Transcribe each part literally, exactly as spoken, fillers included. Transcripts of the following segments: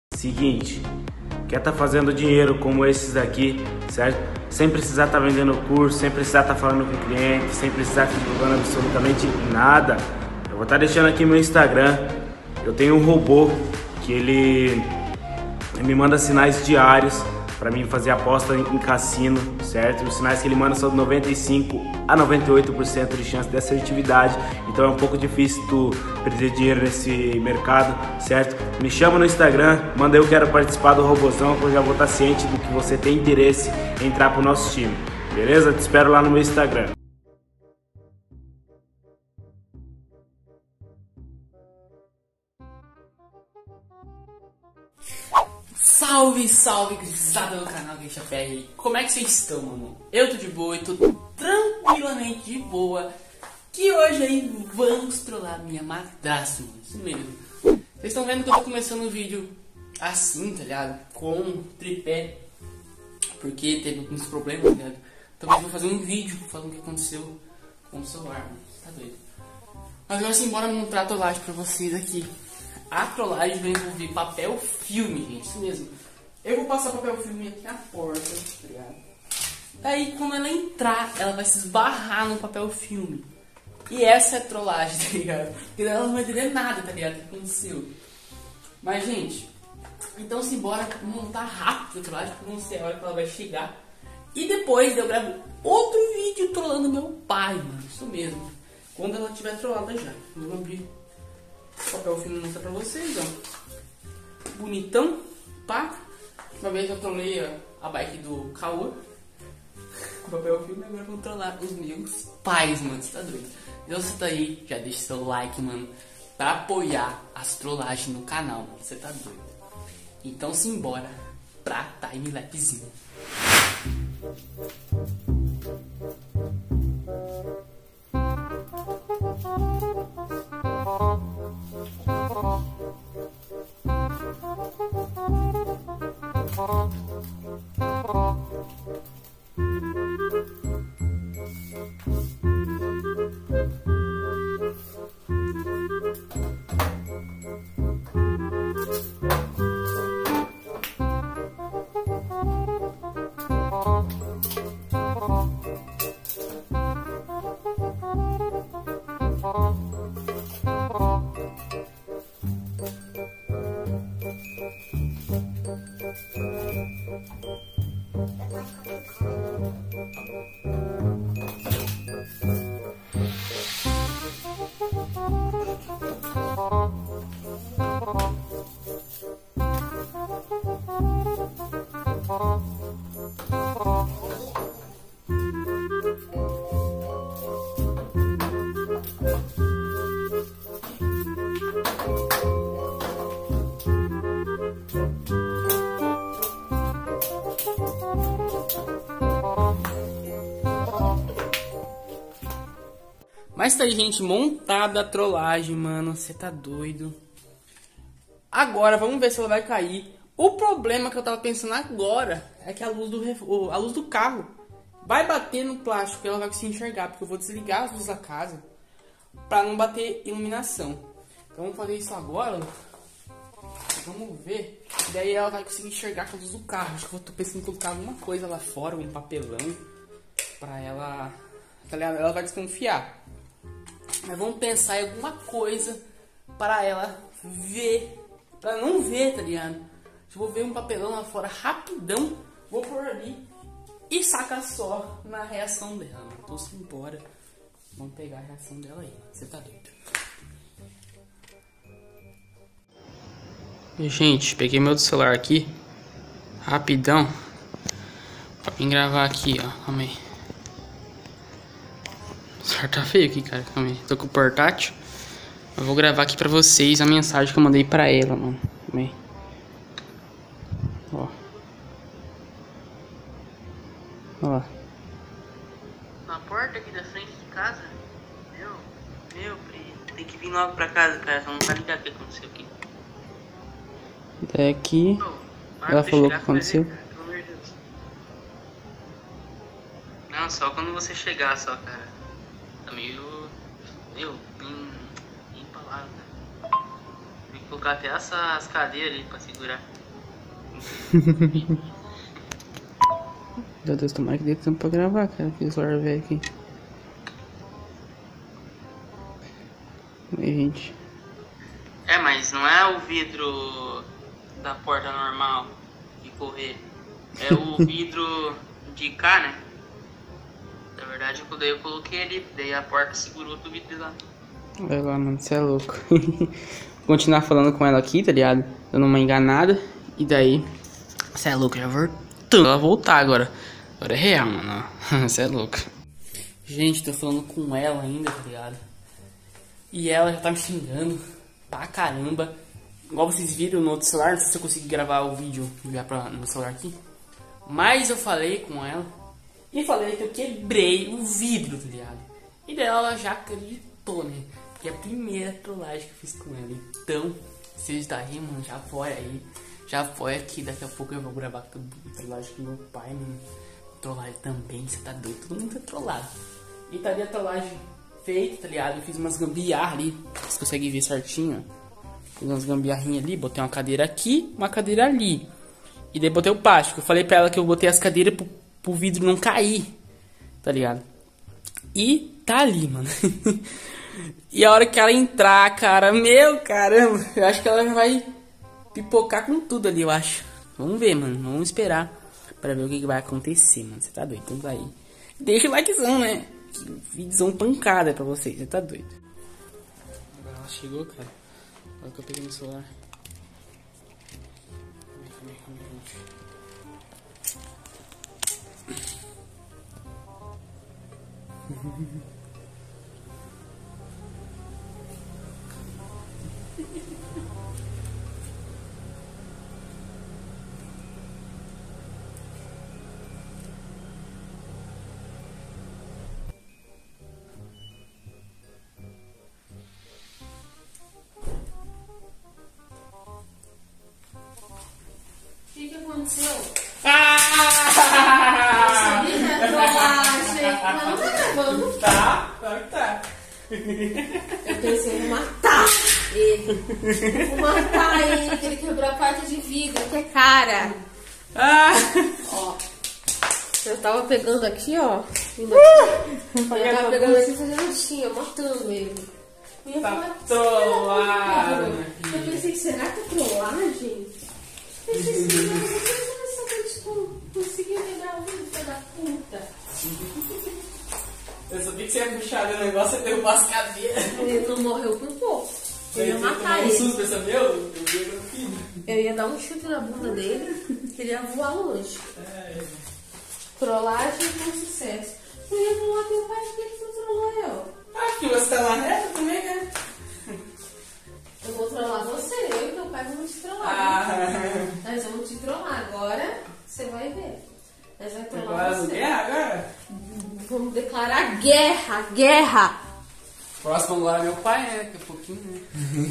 Seguinte, quer tá fazendo dinheiro como esses daqui, certo? Sem precisar estar tá vendendo curso, sem precisar estar tá falando com o cliente, sem precisar estar divulgando absolutamente nada. Eu vou estar tá deixando aqui meu Instagram. Eu tenho um robô que ele, ele me manda sinais diários para mim fazer aposta em cassino, certo? Os sinais que ele manda são de noventa e cinco a noventa e oito por cento de chance de assertividade, então é um pouco difícil tu perder dinheiro nesse mercado, certo? Me chama no Instagram, manda eu quero participar do robozão, que eu já vou estar ciente do que você tem interesse em entrar pro nosso time, beleza? Te espero lá no meu Instagram. Salve, salve, grisada do canal Grisha P R. Como é que vocês estão, mano? Eu tô de boa e tô tranquilamente de boa. Que hoje aí vamos trollar minha madrasta, mano. Isso mesmo. Vocês estão vendo que eu tô começando o vídeo assim, tá ligado? Com tripé. Porque teve alguns problemas, tá ligado? Então eu vou fazer um vídeo falando o que aconteceu com o celular, mano. Tá doido. Mas agora sim, bora montar a trollagem pra vocês aqui. A trollagem vai envolver papel filme, gente, isso mesmo. Eu vou passar papel filme aqui na porta, tá ligado? Daí quando ela entrar, ela vai se esbarrar no papel filme. E essa é a trollagem, tá ligado? Porque ela não vai entender nada, tá ligado? O que aconteceu. Mas, gente, então simbora montar rápido a trollagem, porque não sei a hora que ela vai chegar. E depois eu gravo outro vídeo trollando meu pai, mano, isso mesmo. Quando ela tiver trollada já. Vamos abrir o papel filme mostrar pra vocês, ó. Bonitão, pá. Uma vez eu trolei a bike do Caô com papel filme, agora eu vou trollar os meus pais, mano. Você tá doido? Então você tá aí, já deixa seu like, mano, pra apoiar as trollagens no canal, mano. Você tá doido? Então simbora pra timelapsezinho. Mas tá aí, gente, montada a trollagem, mano. Você tá doido. Agora, vamos ver se ela vai cair. O problema que eu tava pensando agora é que a luz do, a luz do carro vai bater no plástico e ela vai conseguir enxergar. Porque eu vou desligar as luzes da casa pra não bater iluminação. Então vamos fazer isso agora. Vamos ver. E daí ela vai conseguir enxergar com a luz do carro. Acho que eu tô pensando em colocar alguma coisa lá fora, um papelão, pra ela... Ela vai desconfiar. Mas vamos pensar em alguma coisa para ela ver, para não ver, tá ligado? Eu vou ver um papelão lá fora rapidão, vou pôr ali e saca só na reação dela. Então se embora, vamos pegar a reação dela aí. Você tá doido? Gente, peguei meu celular aqui, rapidão, pra vir gravar aqui, ó. Calma aí. O celular tá feio aqui, cara. Calma aí. Tô com o portátil. Eu vou gravar aqui pra vocês a mensagem que eu mandei pra ela, mano. Calma aí. Ó. Ó lá. Na porta aqui da frente de casa. Meu, meu, Pri. Tem que vir logo pra casa, cara. Só não tá ligado o que aconteceu aqui. Daqui. Oh, ela falou o que aconteceu. Ver, pelo amor de Deus. Não, só quando você chegar, só, cara. Tá meio... Meu, bem... Bem palavra. Tem que colocar até essa, as cadeiras ali pra segurar. Meu Deus, tomara que dê tempo pra gravar, cara. Que celular velho aqui. Aí, gente. É, mas não é o vidro da porta normal de correr. É o vidro de cá, né? Na verdade, eu, daí eu coloquei ali, daí a porta segurou do vidro lá. Vai lá, mano, você é louco. Vou continuar falando com ela aqui, tá ligado? Dando uma enganada. E daí, você é louco, já voltou. Ela voltar agora. Agora é real, mano. Você é louco. Gente, tô falando com ela ainda, tá ligado? E ela já tá me xingando pra caramba. Igual vocês viram no outro celular, não sei se eu consegui gravar o vídeo e enviar pra, no celular aqui. Mas eu falei com ela e falei que eu quebrei o vidro, tá ligado? E daí ela já acreditou, né? Porque é a primeira trollagem que eu fiz com ela. Então, vocês daí, mano, já foi aí. Já foi aqui, daqui a pouco eu vou gravar trollagem com meu pai, mano. Trollagem também, você tá doido, todo mundo tá trollado. E tá ali a trollagem feita, tá ligado? Eu fiz umas gambiarras ali, vocês conseguem ver certinho, ó. Fiz umas gambiarrinhas ali, botei uma cadeira aqui, uma cadeira ali. E daí botei o plástico. Eu falei pra ela que eu botei as cadeiras pro, pro vidro não cair, tá ligado? E tá ali, mano. E a hora que ela entrar, cara, meu caramba, eu acho que ela vai pipocar com tudo ali, eu acho. Vamos ver, mano, vamos esperar pra ver o que, que vai acontecer, mano. Você tá doido? Então vai. Deixa o likezão, né? Vídeozão pancada pra vocês, você tá doido. Agora ela chegou, cara. Olha o que eu peguei no celular. Calma aí, calma aí, calma aí, gente. O que que aconteceu? Ah! Sabia? Trollagem. Mas não tá gravando. Tá, claro que tá. Eu pensei em matar ele. Vou matar ele, que ele quebrou a parte de vidro, que é cara. Ah! Ó. Eu tava pegando aqui, ó. Vindo aqui. Eu tava pegando aqui e fazendo assim, ó, matando ele. E eu Tá falei, trollado, minha eu filha. pensei, será que é trollagem? Eu pensei, assim, não, eu consegui quebrar o vidro, filho da puta. Eu sabia que você ia puxar ali o negócio e derrubar as cadeiras. Ele não morreu por pouco. Eu ia matar um ele. susto, percebeu? Eu vi no filho. Eu ia dar um chute na bunda dele, que ele ia voar longe. É. Trollagem com sucesso. Eu ia trollar teu pai, por que que você trollou eu? Ah, que você tá na reta também, né? Eu vou trollar você, eu e teu pai vamos te trollar. Ah. Nós vamos te trollar. Agora você vai ver. Nós vamos trollar Agora no você. guerra agora? Vamos declarar guerra, guerra. Próximo agora é meu pai, né? Daqui a pouquinho, né?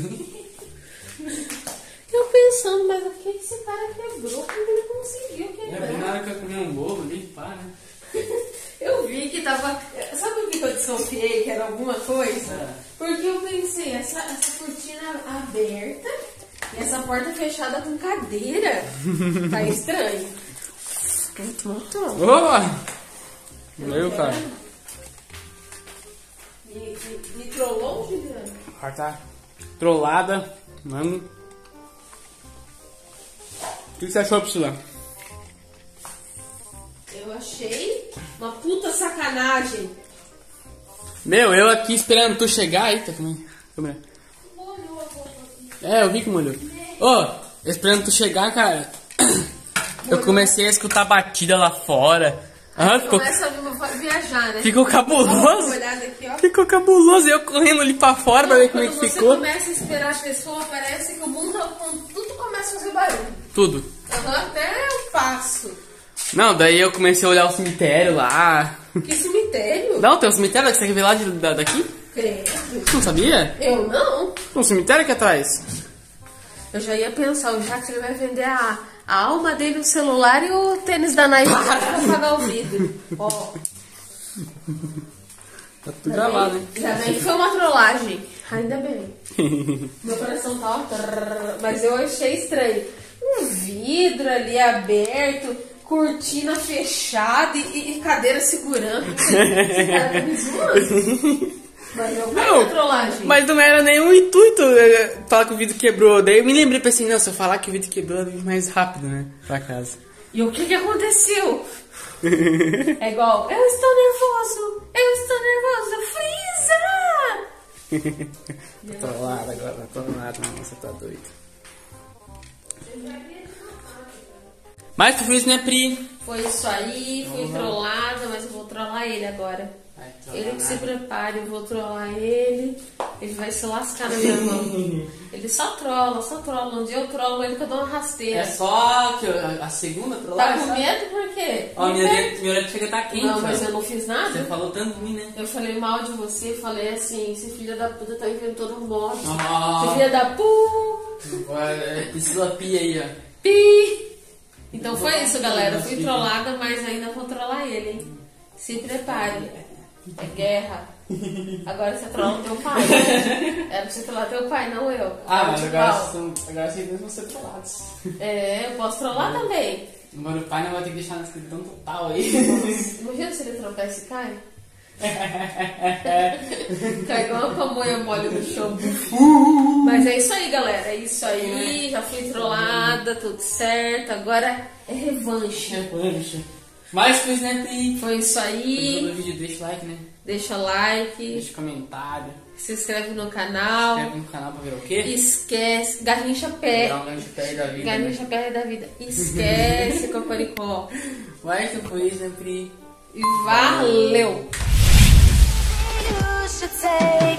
Eu pensando, mas o que esse cara quebrou? Como ele conseguiu É, bem quebrar? na hora que eu comi um bolo ali, pá, né? Eu vi que tava. Sabe o que eu desconfiei que era alguma coisa? É. Porque eu pensei, essa, essa cortina aberta e essa porta fechada com cadeira. Tá estranho. Muito, muito. Opa! Meu, cara. Me, me, me trollou, Juliano? Agora tá trollada, mano. O que você achou, Priscila? Eu achei uma puta sacanagem. Meu, eu aqui esperando tu chegar. Eita, como é? Como é? Molhou a roupa aqui. É, eu vi que molhou. Ô, esperando tu chegar, cara. Eu comecei a escutar batida lá fora. Ah, ficou, Começa a viajar, né? ficou Dá cabuloso. uma olhada aqui, ó. Ficou cabuloso. E eu correndo ali pra fora pra ver como é que Quando você ficou. começa a esperar a pessoa, parece que o mundo, tudo começa a fazer barulho. Tudo. Aham, até eu passo. Não, daí eu comecei a olhar o cemitério lá. Que cemitério? Não, tem um cemitério que você quer ver lá de, da, daqui? Credo. Tu não sabia? Eu não. Tem um cemitério aqui atrás. Eu já ia pensar, o Jack ele vai vender a, a alma dele, o celular e o tênis da Nike pra pagar o vidro. Ó. Tá tudo gravado, hein? Ainda bem que foi uma trollagem. Ainda bem. Meu coração tá, ó, trrr, mas eu achei estranho. Um vidro vidro ali aberto, cortina fechada e, e cadeira segurando. Você cara tá me zoando? Mas eu Não, trollagem. mas não era nenhum intuito eh, falar que o vidro quebrou. Daí eu me lembrei, pensei, não, se eu falar que o vidro quebrou, eu vim mais rápido, né? Pra casa. E o que que aconteceu? É igual, eu estou nervoso, eu estou nervoso, Freeza! Tô trollado agora, tô trollado, não, você tá doido. Mas tu fez, né, Pri? Foi isso aí, fui trollada, mas eu vou trollar ele agora. Vai trollar Ele que se nada. prepare, eu vou trollar ele, ele vai se lascar na minha mão. Ele só trola, só trola. Um dia eu trolo ele que eu dou uma rasteira. É só que eu- a, a segunda Tá trollagem. com sabe? medo por quê? Ó, Me minha pega. orelha minha orelha chega a tá quente. Não, mas ó. eu não fiz nada. Você falou tanto de mim, né? Eu falei mal de você, falei assim, esse filho da puta tá inventando morte. Ah. Esse filho da pu, É, Priscila Pia aí, ó. pi. Então foi isso, galera. Eu fui trollada, mas ainda vou trollar ele, hein? Se prepare. É guerra. Agora você trola teu pai. Era pra você trollar teu pai, não eu. Ah, mas Tipo, agora, ó, são, agora vocês dois vão ser trollados. É, eu posso trollar também. Agora o pai não vai ter que deixar na escritão total aí. Imagina se ele tropeça e cai. Cai igual uma pamonha mole no chão. Mas é isso aí, galera. É isso aí. Já fui trollada, tudo certo. Agora é revanche. Revanche. Mais coisa, né, Pri? Foi isso Gostou do aí. vídeo, deixa o like, né? Deixa like, Deixa comentário. se inscreve no canal. Se inscreve no canal pra ver o quê? Esquece. Garrincha pé. Dá um gancho pé da vida, né? Garrincha pé da vida. Esquece, Cocoricó. Mas então foi isso, né, Pri? E valeu! You should take